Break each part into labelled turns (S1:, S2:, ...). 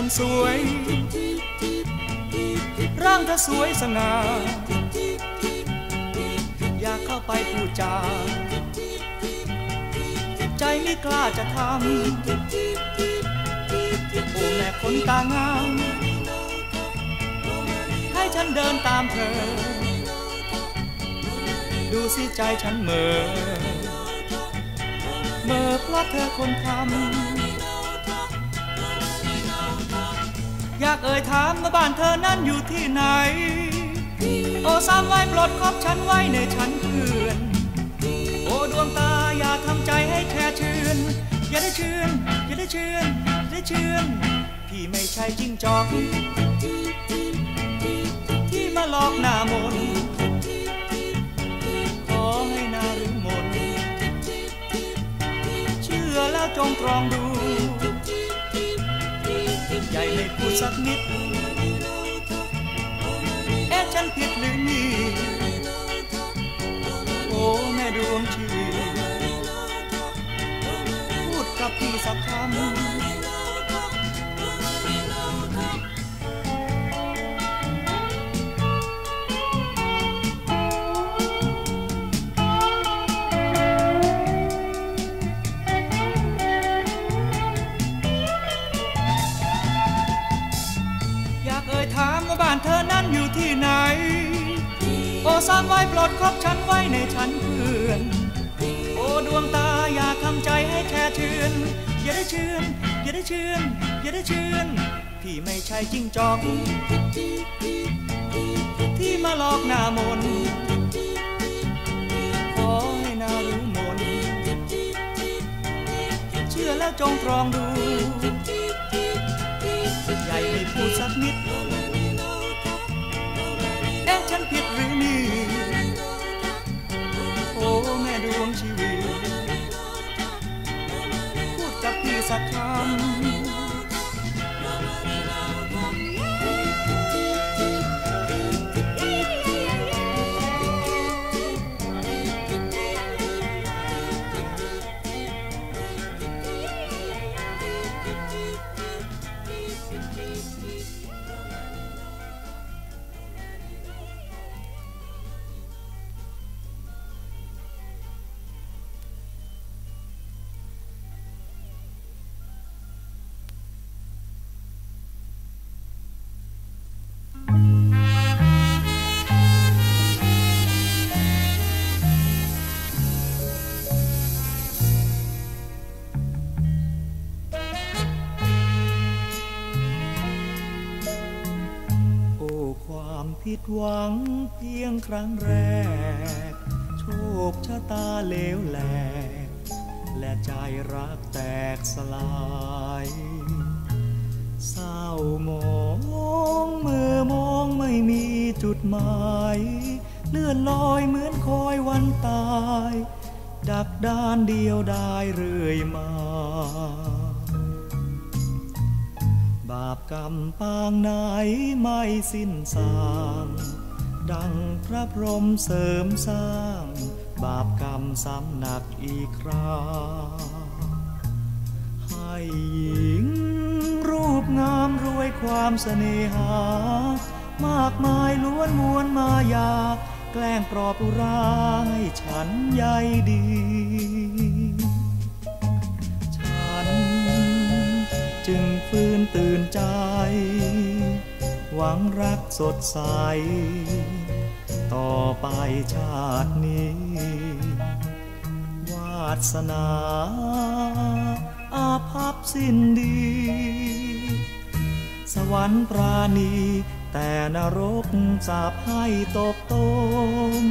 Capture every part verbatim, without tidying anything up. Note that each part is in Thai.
S1: คนสวยร่างเธอสวยสง่าอยากเข้าไปพูดจาใจไม่กล้าจะทำโอ้แม่คนตางามให้ฉันเดินตามเธอดูสิใจฉันเมื่อเมื่อเพราะเธอคนทำอยากเอ่ยถามว่าบ้านเธอนั้นอยู่ที่ไหนโอ้สามไว้ปลดคบฉันไว้ในฉันเพื่อนโอ้ดวงตาอย่าทำใจให้แค่ชื่นอย่าได้ชื่นอย่าได้ชื่นอย่าได้ชื่นพี่ไม่ใช่จิ้งจอกที่มาหลอกหน้ามนขอให้นาหรือมนเชื่อแล้วจงตรองดูใหญ่ไม่พูดสักนิดเอ๊ะฉันผิดหรือนี่โอ้แม่ดวงชีพูดกับพี่สักคำบ้านเธอนั้นอยู่ที่ไหนโอ้สามไว้ปลดคบฉันไว้ในฉันเพื่อนโอ้ดวงตาอย่าทำใจให้แค่ชื่นอย่าได้ชื่นอย่าได้ชื่นอย่าได้ชื่นพี่ไม่ใช่จิ้งจอกที่มาหลอกหน้ามนขอให้นารู้มนเชื่อแล้วจงตรองดูใหญ่ไม่พูดสักนิดเอ๊ะฉันผิดหรือนี่โอ้แม่ดวงชีวิตพูดกับพี่สักคำผิดหวังเพียงครั้งแรกโชคชะตาเลวแหลกและใจรักแตกสลายเศร้ามองเมื่อมองไม่มีจุดหมายเลื่อนลอยเหมือนคอยวันตายดักดานเดียวได้เรื่อยมาบาปกรรมปางไหนไม่สิ้นสางดังพระพรหมเสริมสร้างบาปกรรมซ้ำหนักอีกคราให้หญิงรูปงามรวยความเสน่หามากมายล้วนมวลมายาแกล้งปลอบอุราให้ฉันใยดีจึงฟื้นตื่นใจหวังรักสดใสต่อไปชาตินี้วาสนาอาภัพสิ้นดีสวรรค์ปราณีแต่นรกสาปให้ตกตม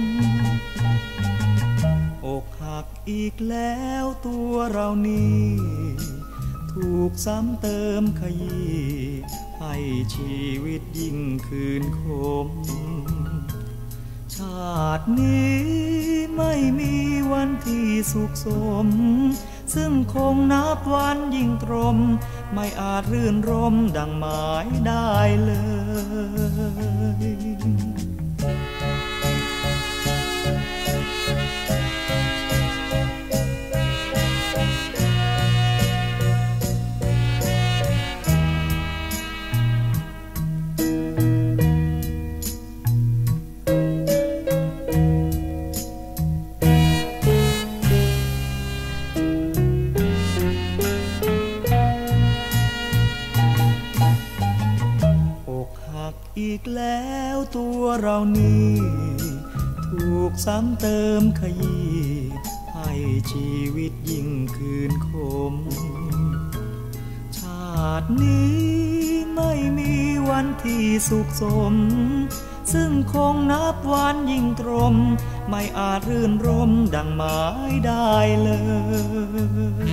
S1: อกหักอีกแล้วตัวเรานี้ถูกซ้ำเติมขยี้ให้ชีวิตยิ่งคืนคมชาตินี้ไม่มีวันที่สุขสมซึ่งคงนับวันยิ่งตรมไม่อาจรื่นรมดังหมายได้เลยเรานี่ถูกซ้ำเติมขยี้ให้ชีวิตยิ่งคืนคมชาตินี้ไม่มีวันที่สุขสมซึ่งคงนับวันยิ่งตรมไม่อาจรื่นรมดังหมายได้เลย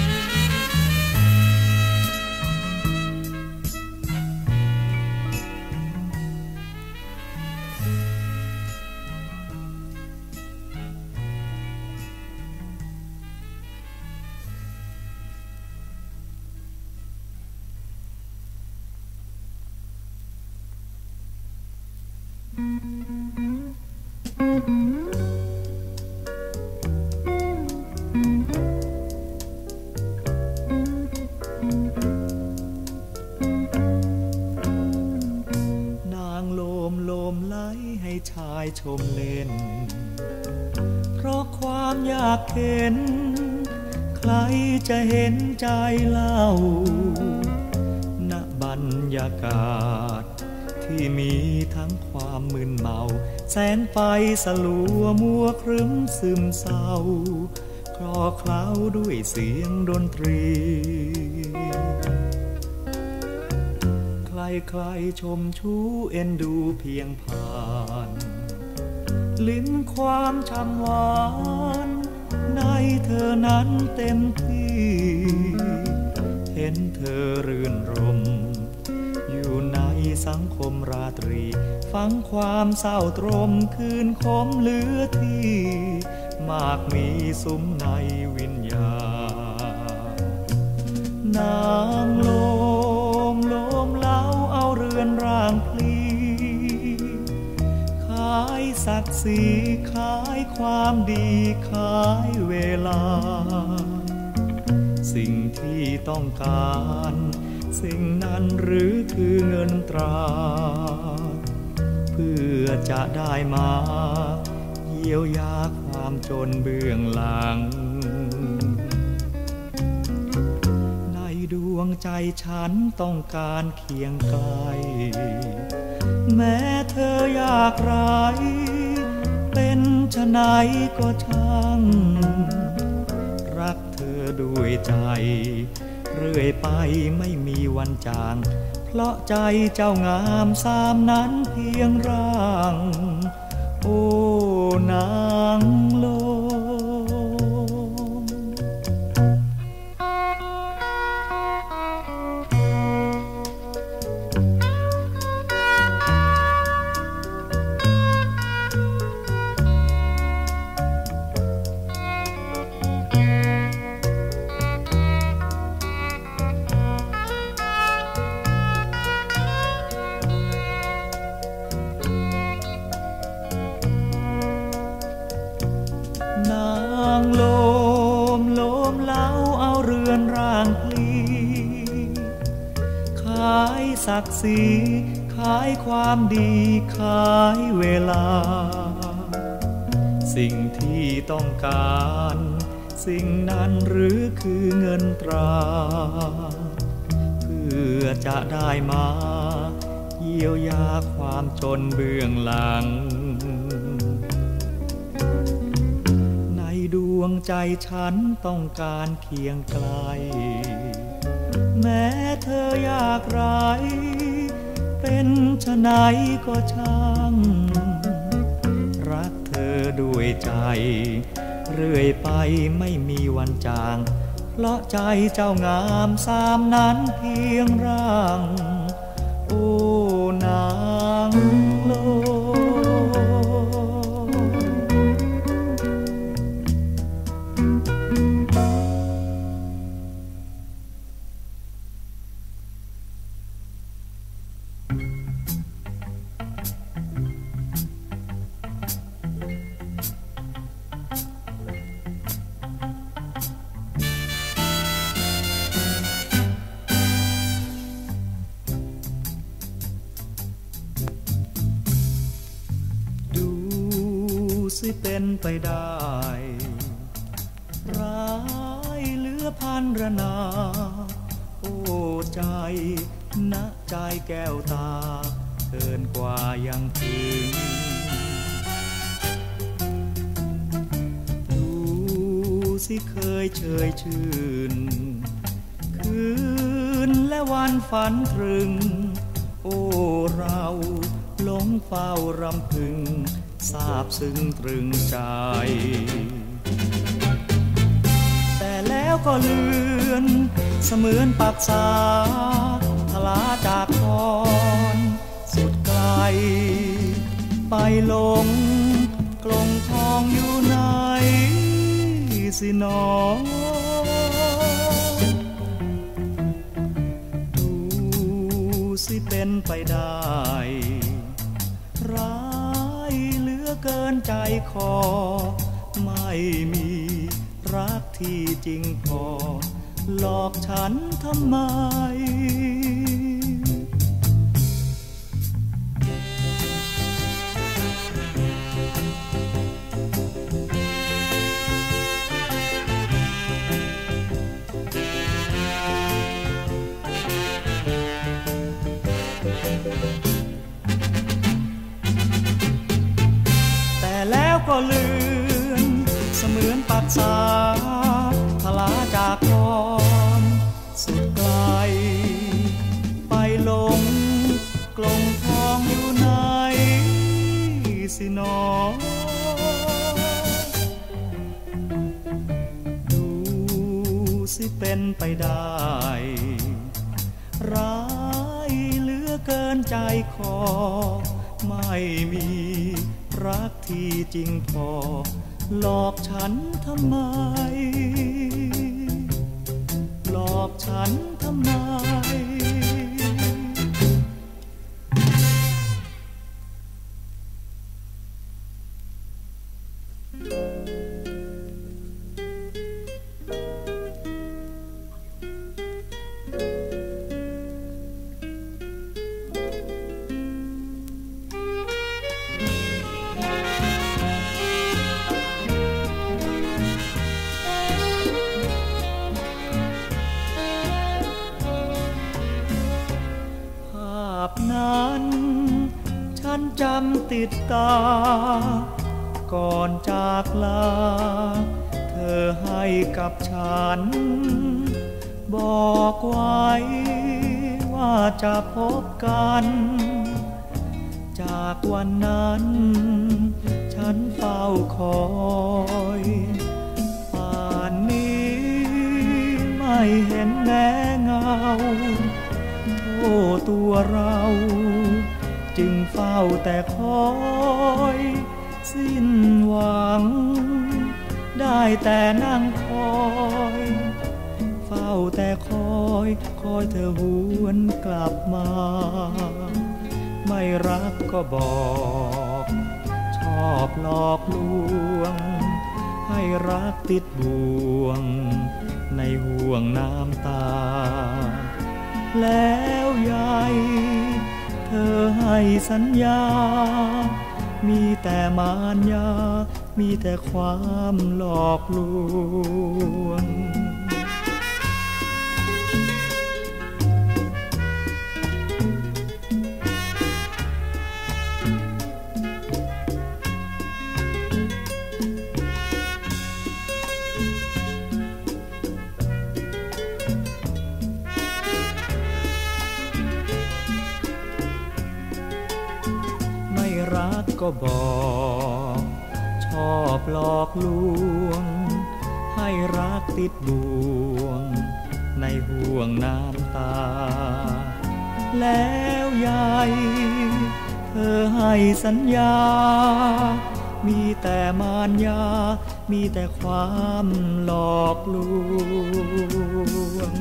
S1: ชายชมเล่นเพราะความอยากเห็นใครจะเห็นใจเล่าณบรรยากาศที่มีทั้งความมึนเมาแสงไฟสลัวมัวครึ้มซึมเศร้าคลอเคล้าด้วยเสียงดนตรีใครๆชมชู้เอ็นดูเพียงผ่านลิ้มความช่ำหวานในเธอนั้นเต็มที่เห็นเธอรื่นรมอยู่ในสังคมราตรีฟังความเศร้าตรมคืนคมเหลือที่มากมีสุมในวิญญาณนางลมลมเล้าเอาเรือนร่างพลีขายศักดิ์ศรีขายความดีขายเวลาสิ่งที่ต้องการสิ่งนั้นหรือคือเงินตราเพื่อจะได้มาเยียวยาความจนเบื้องหลังในดวงใจฉันต้องการเคียงไกลแม้เธออยากไรเป็นชะไหนก็ช่างรักเธอด้วยใจเรื่อยไปไม่มีวันจางเพราะใจเจ้างามสามนั้นเพียงร่างโอ้นางลมนางลมลมเล้าเอาเรือนร่างพลีขายศักดิ์ศรีขายความดีขายเวลาสิ่งที่ต้องการสิ่งนั้นหรือคือเงินตราเพื่อจะได้มาเยียวยาความจนเบื้องหลังดวงใจฉันต้องการเคียงไกลแม้เธออยากไรเป็นชะไหนก็ช่างรักเธอด้วยใจเรื่อยไปไม่มีวันจางเพราะใจเจ้างามสามนั้นเพียงร่างโอ้นางลมสิเป็นไปได้ร้ายเหลือพันระนาโอ้ใจณใจแก้วตาเกินกว่ายังถึงดูสิเคยเชยชื่นคืนและวันฝันตรึงโอ้เราหลงเฝ้ารำพึงซาบซึ้งตรึงใจแต่แล้วก็เลือนเสมือนปักษาทลาจากคอนสุดไกลไปหลงกลงทองอยู่ไหนสิหนอดูสิเป็นไปได้ร้ายเหลือเกินใจคอไม่มีรักที่จริงพอหลอกฉันทำไมแต่แล้วก็เลือนเสมือนปักษาทลาจากคอนสุดไกลไปหลงกลงทองอยู่ไหนสิหนอดูสิเป็นไปได้ร้ายเหลือเกินใจคอไม่มีรักที่จริงพอหลอกฉันทำไมหลอกฉันทำไมนั้นฉันจำติดตาก่อนจากลาเธอให้กับฉันบอกไว้ว่าจะพบกันจากวันนั้นฉันเฝ้าคอยป่านนี้ไม่เห็นแม้เงาโอ้ตัวเราจึงเฝ้าแต่คอยสิ้นหวังได้แต่นั่งคอยเฝ้าแต่คอยคอยเธอหวนกลับมาไม่รักก็บอกชอบหลอกลวงให้รักติดบ่วงในห่วงน้ำตาแล้วยายเธอให้สัญญามีแต่มารยามีแต่ความหลอกลวงรักก็บอกชอบหลอกลวงให้รักติดบ่วงในห่วงน้ำตาแล้วยายเธอให้สัญญามีแต่มารยามีแต่ความหลอกลวง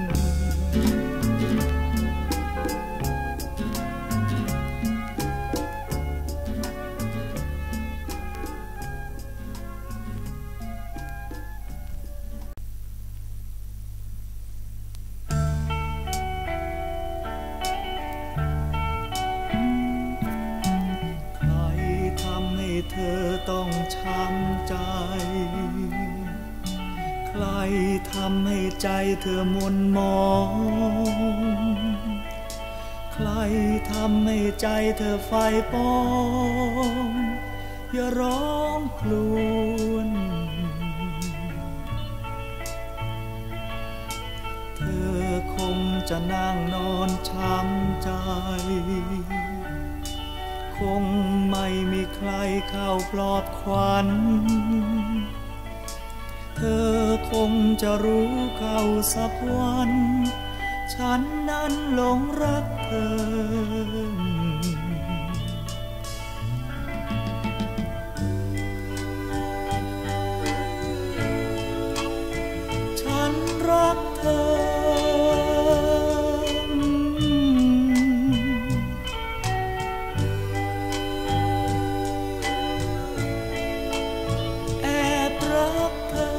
S1: เธอต้องช้ำใจใครทำให้ใจเธอหม่นหมองใครทำให้ใจเธอไฟปองอย่าร้องครวญเธอคงจะนั่งนอนช้ำใจคงไม่มีใครเข้าปลอบขวัญเธอคงจะรู้เข้าสักวันฉันนั้นหลงรักเธอฉันรักเธอแอบรักเธอ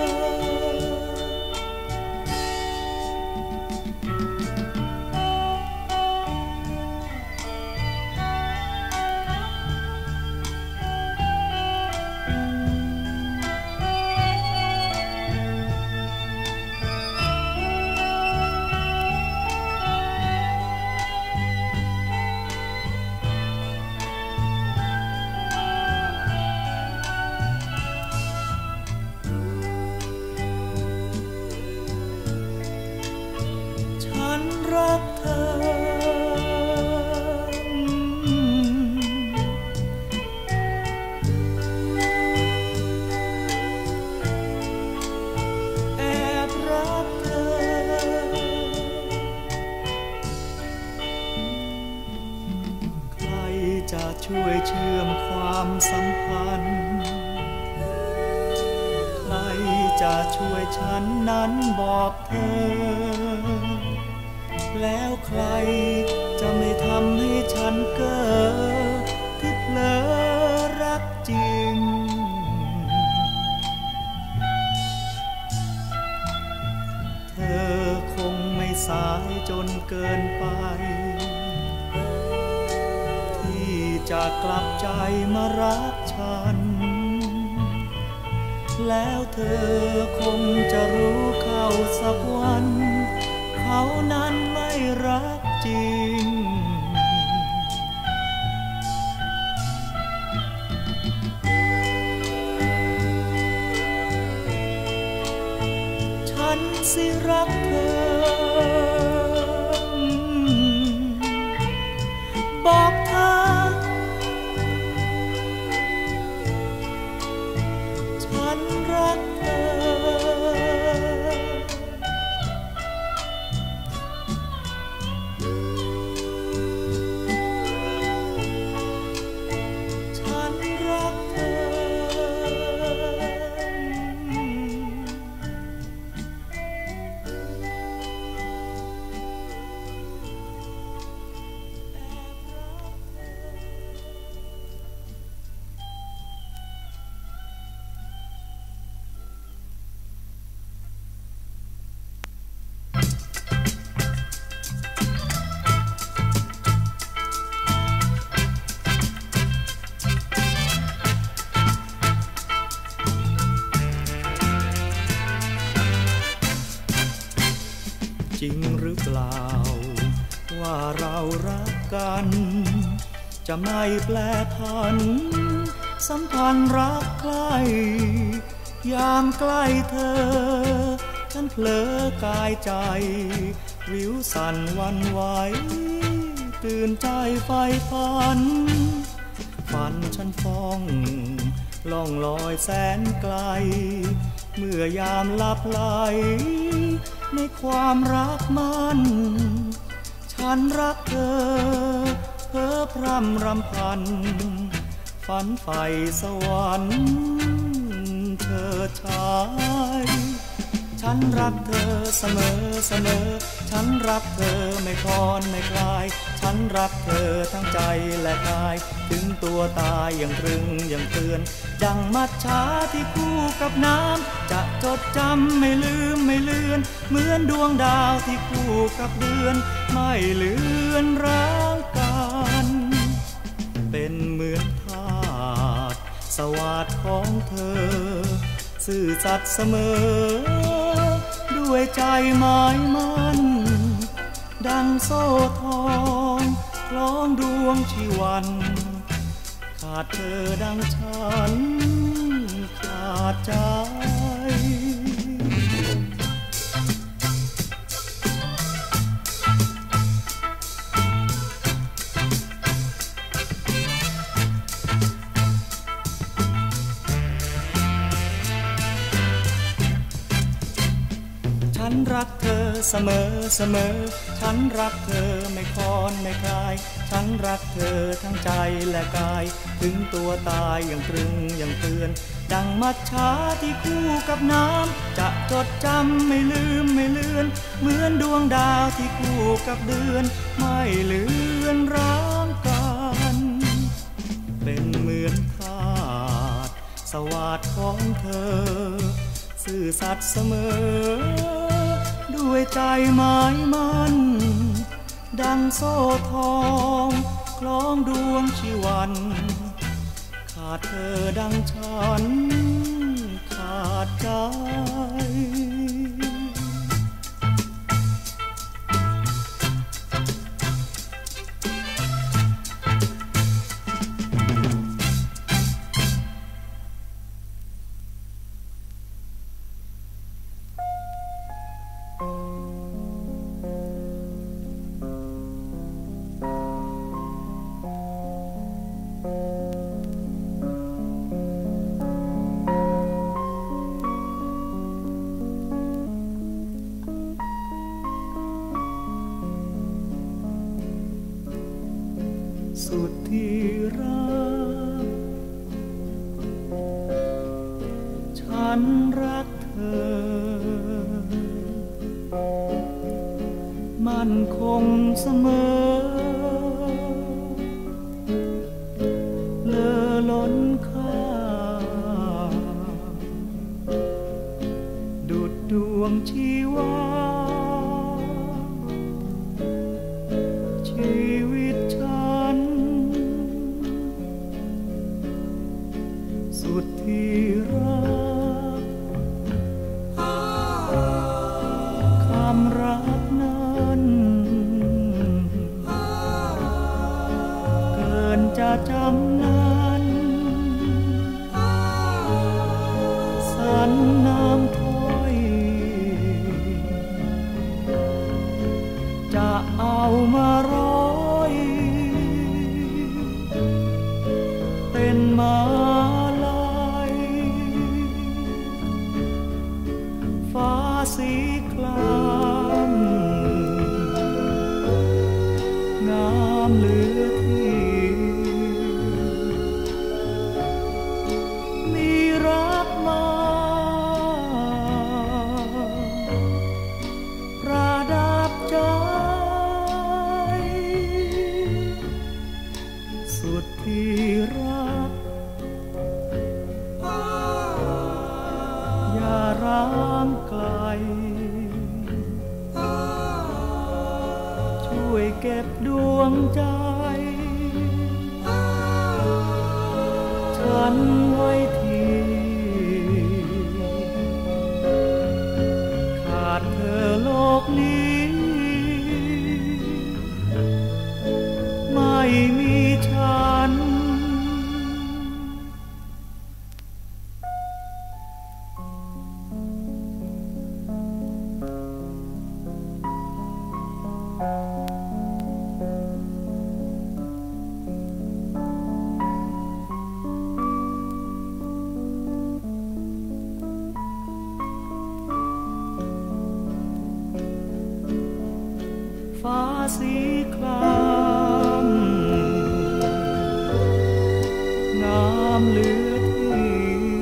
S1: รักเธอแอบรักเธอใครจะช่วยเชื่อมความสัมพันธ์ใครจะช่วยฉันนั้นบอกเธอแล้วใครจะไม่ทำให้ฉันเก้อที่เผลอรักจริงเธอคงไม่สายจนเกินไปที่จะกลับใจมารักฉันแล้วเธอคงจะรู้เข้าสักวันเขานั้นไม่รักจริงฉันสิรักเธอบอกเธอฉันรักเธอจริงหรือเปล่าว่าเรารักกันจะไม่แปรผันสัมพันธ์รักใกล้ยามใกล้เธอฉันเผลอกายใจวิวสั่นวันไหวตื่นใจไฟฝันฝันฉันฟ้องล่องลอยแสนไกลเมื่อยามหลับไหลในความรักมันฉันรักเธอเพ้อพร่ำรำพันฝันใฝ่สวรรค์เธอชายฉันรักเธอเสมอเสมอฉันรักเธอไม่คลอนไม่คลายฉันรักเธอทั้งใจและกายถึงตัวตายยังตรึงยังเตือนดังมัจฉาที่คู่กับน้ำจะจดจำไม่ลืมไม่เลือนเหมือนดวงดาวที่คู่กับเดือนไม่เลือนร้างกันเป็นเหมือนทาสสวาทของเธอซื่อสัตย์เสมอด้วยใจหมายมั่นดังโซ่ทองคล้องดวงชีวันขาดเธอดังฉันขาดใจฉันรักเธอเสมอเสมอฉันรักเธอไม่คลอนไม่คลายฉันรักเธอทั้งใจและกายถึงตัวตายอย่างตรึงอย่างเตือนดังมัจฉาที่คู่กับน้ำจะจดจำไม่ลืมไม่เลือนเหมือนดวงดาวที่คู่กับเดือนไม่เลือนร้างกันเป็นเหมือนธาตุสวาทของเธอซื่อสัตย์เสมอด้วยใจหมายมั่นดังโซ่ทองคล้องดวงชีวันขาดเธอดังฉันขาดใจสุดที่รักฉันรักเธอมั่นคงเสมอเลอล้นค่าดุจดวงชีวาชีวิตฉันสุดที่รักคำรักนั้นเกินจะจำนั้นสันน้ำถ้อยจะเอามาร้อยเป็นมาฟ้าสีครามงามเหลือที่มีรักมาประดับใจสุดที่รักอย่าร้างไกลช่วยเก็บดวงใจฉันไว้ทีขาดเธอโลกนี้ไม่มีฉันฟ้าสีครามงามเหลือที่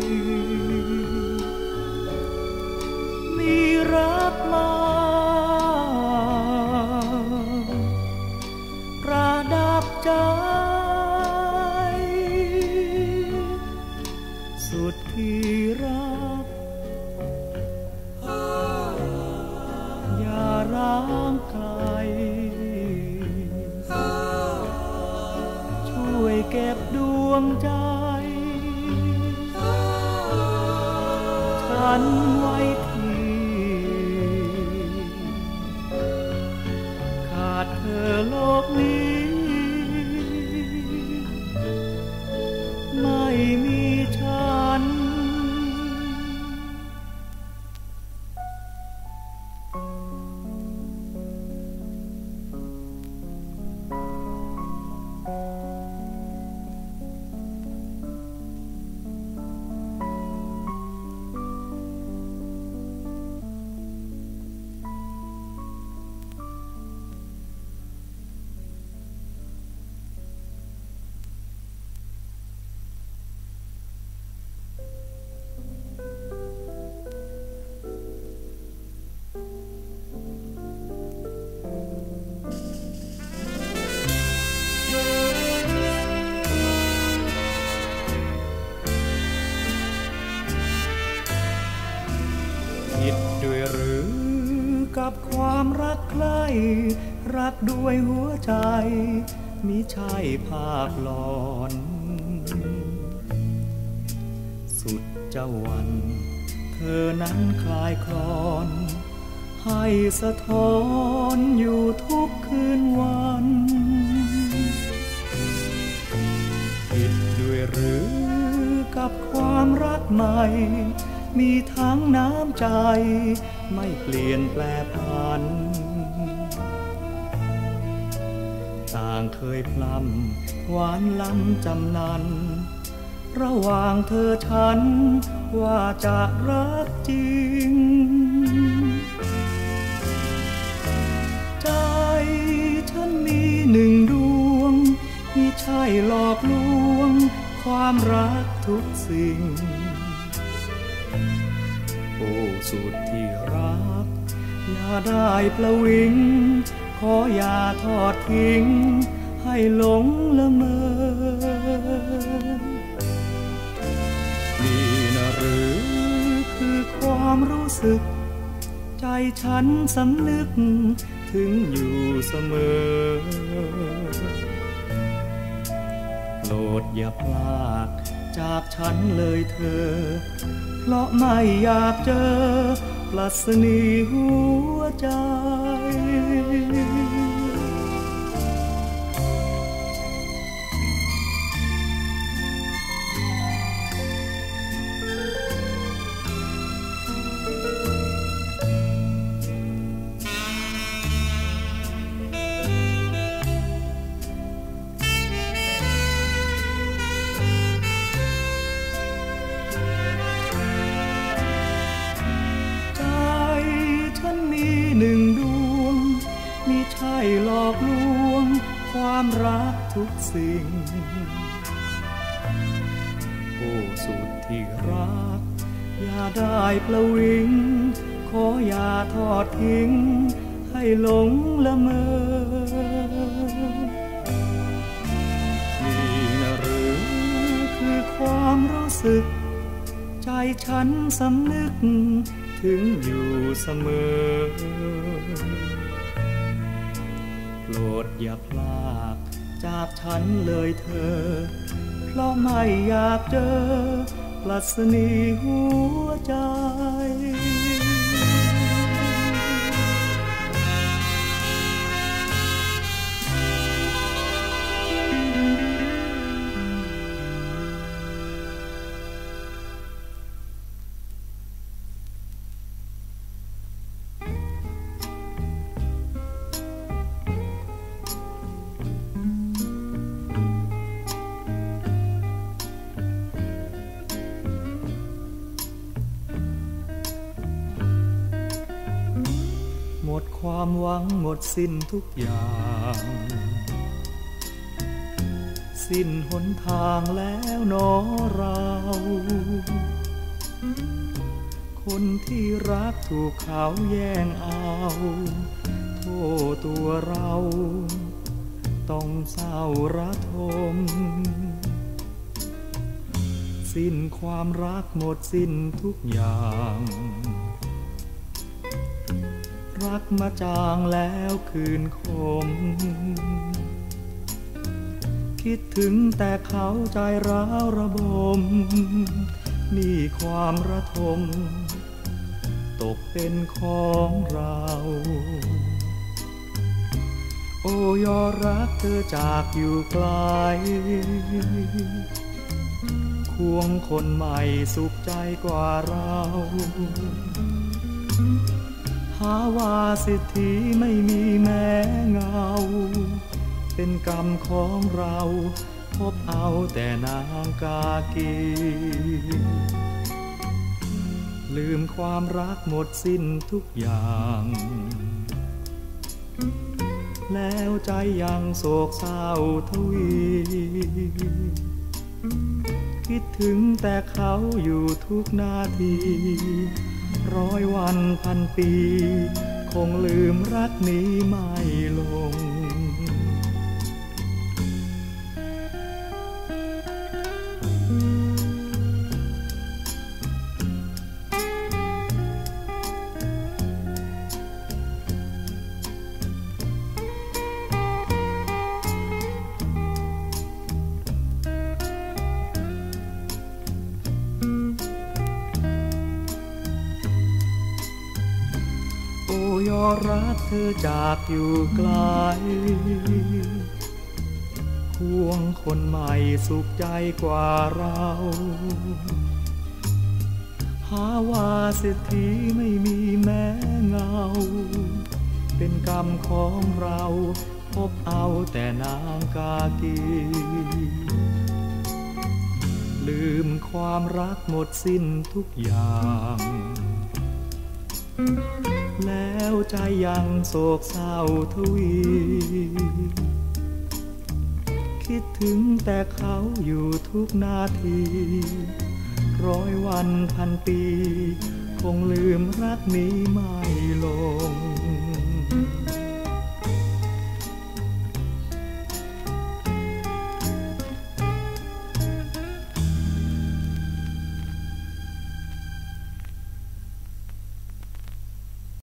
S1: มีรักมาประดับใจสุดที่รักอย่าร้างไกลช่วยเก็บดวงใจฉันไว้ทีขโลกนี้ไม่มีฉันด้วยหรือกับความรักใคร่รักด้วยหัวใจมิใช่ภาพหลอนสุดเจ้าวันเธอนั้นคลายคลอนให้สะท้อนอยู่ทุกคืนวันผิดด้วยหรือกับความรักใหม่มีทั้งน้ำใจไม่เปลี่ยนแปลผันต่างเคยพลัมหวานล้ำจำนันระหว่างเธอฉันว่าจะรักจริงใจฉันมีหนึ่งดวงมิใช่หลอกลวงความรักทุกสิ่งโอ้สุดที่รักอย่าได้ประวิงขออย่าทอดทิ้งให้หลงละเมอนี่นะหรือคือความรู้สึกใจฉันสำนึกถึงอยู่เสมอโปรดอย่าพลากจากฉันเลยเธอเพราะไม่อยากเจอปรัชนีหัวใจหนึ่งดวงมิใช่หลอกลวงความรักทุกสิ่งโอ้สุดที่รักอย่าได้ประวิงขออย่าทอดทิ้งให้หลงละเมอนี่นะหรือคือความรู้สึกใจฉันสำนึกถึงอยู่เสมอโปรดอย่าพลากจากฉันเลยเธอเพราะไม่อยากเจอปรัชนีหัวใจหมดความหวังหมดสิ้นทุกอย่างสิ้นหนทางแล้วหนอเราคนที่รักถูกเขาแย่งเอาโทษตัวเราต้องเศร้าระทมสิ้นความรักหมดสิ้นทุกอย่างรักมาจางแล้วคืนคมคิดถึงแต่เขาใจร้าวระบมนี่ความระทมตกเป็นของเราโอโอ้ยอรักเธอจากอยู่ไกลควงคนใหม่สุขใจกว่าเราหาว่าสิทธิไม่มีแม้เงาเป็นกรรมของเราพบเอาแต่นางกากีลืมความรักหมดสิ้นทุกอย่างแล้วใจยังโศกเศร้าทวีคิดถึงแต่เขาอยู่ทุกนาทีร้อยวันพันปีคงลืมรักนี้ไม่ลงยอรักเธอจากอยู่ไกลควงคนใหม่สุขใจกว่าเราหาว่าเศรษฐีไม่มีแม้เงาเป็นกรรมของเราพบเอาแต่นางกากีลืมความรักหมดสิ้นทุกอย่างแล้วใจยังโศกเศร้าทวีคิดถึงแต่เขาอยู่ทุกนาทีร้อยวันพันปีคงลืมรักนี้ไม่ลง